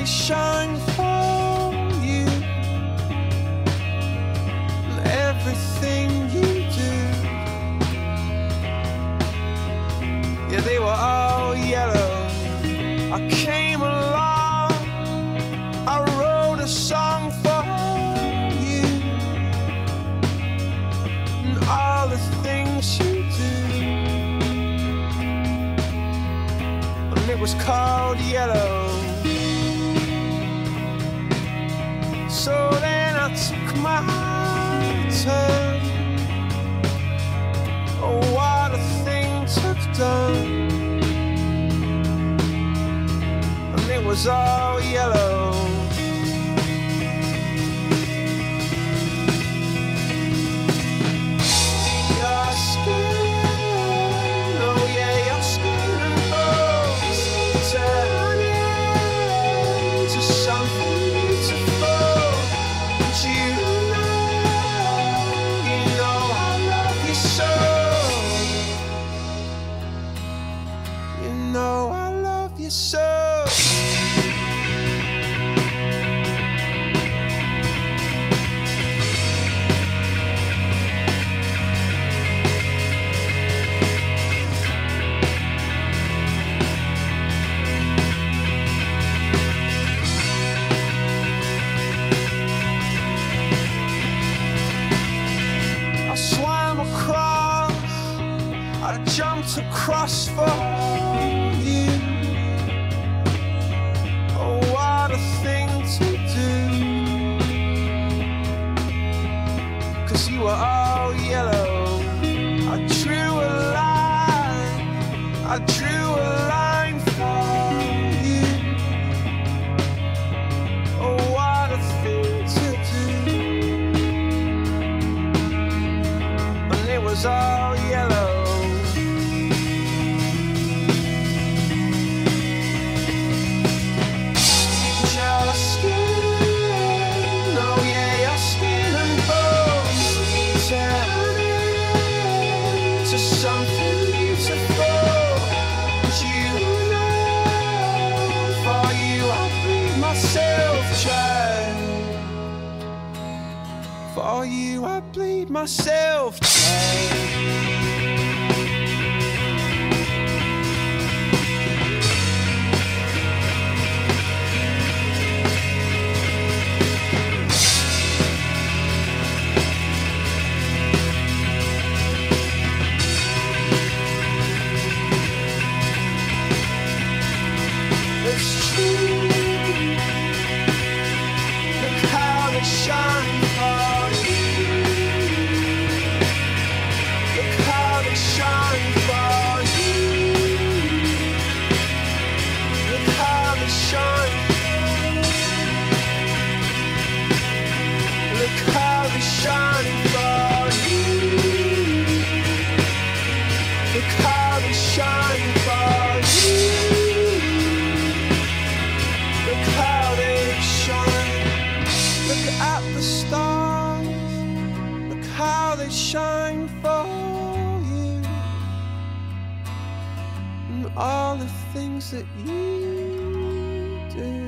shine for you, and everything you do. Yeah, they were all yellow. I came along, I wrote a song for you, and all the things you do. And it was called Yellow. So then I took my turn. Oh, what a thing to have done. And it was all yellow. Your skin, oh yeah, your skin and bones turn into something beautiful. And you know I love you so. You know I love you so. I swam across, I jumped across for you. Oh, what a thing to do. 'Cause you were all yellow. I drew a line, I drew a line for you. Oh, what a thing to do. And it was all yellow. Your skin, oh yeah, your skin and bones turn into something beautiful. And you know, for you I bleed myself dry. For you I bleed myself dry. It's true. Look how they shine for you. Look how they shine for you. Look how they shine. Look how they shine for you. Look how they shine for you. Look how they shine. Look at the stars. Look how they shine for you. And all the things that you do.